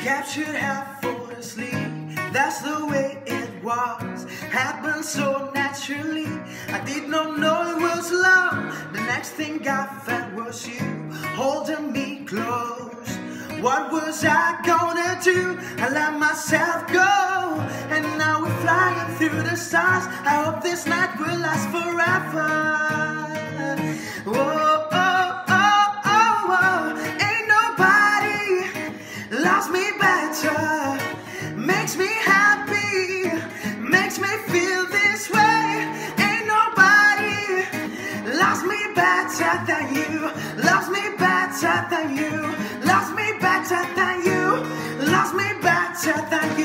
captured half for to sleep. That's the way it was, happened so naturally. I did not know it was love. The next thing I felt was you holding me close. What was I gonna do? I let myself go, and now we're flying through the stars. I hope this night will last forever. Whoa, oh, oh, oh, oh. Ain't nobody loves me better, makes me happy, makes me feel this way. Ain't nobody loves me better than you, loves me better than you, loves me better than you, loves me better than you.